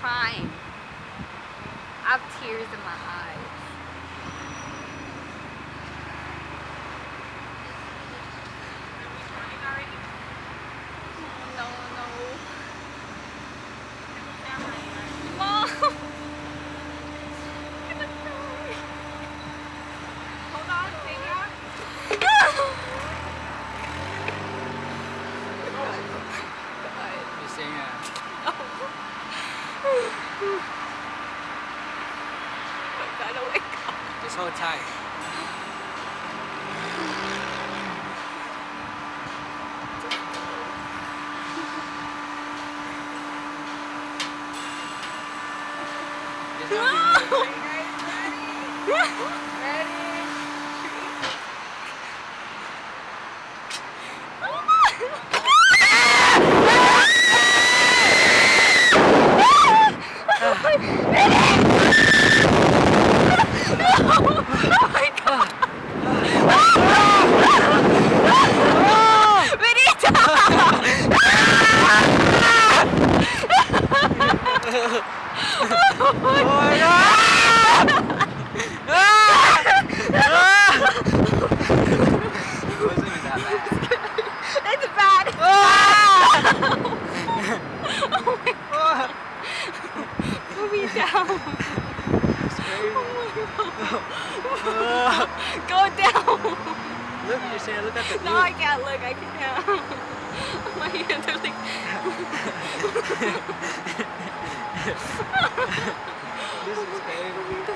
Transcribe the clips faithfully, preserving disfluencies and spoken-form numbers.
crying. I have tears in my eyes. No, no. Mom! Hold on, take out. You're saying that. I gotta wake up. Just hold tight. There's no down. Go down. Look, you're saying, look at the No, I can't look. I can't. My hands are like. This is scary.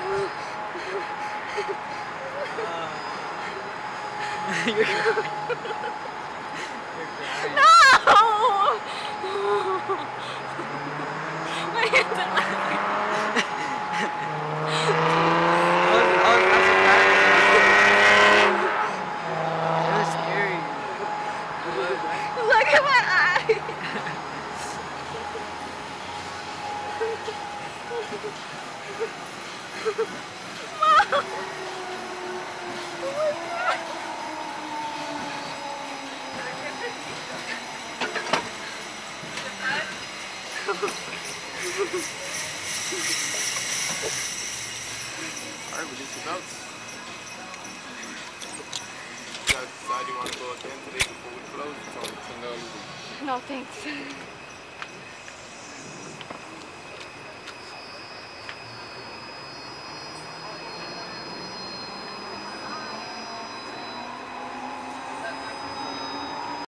Uh, you're crying. You're crying. No! My hands are like. Look at my eyes! Mom! Oh my God! Alright, we just about. You guys decide you want to go again today before we close? It's only ten dollars. No, thanks.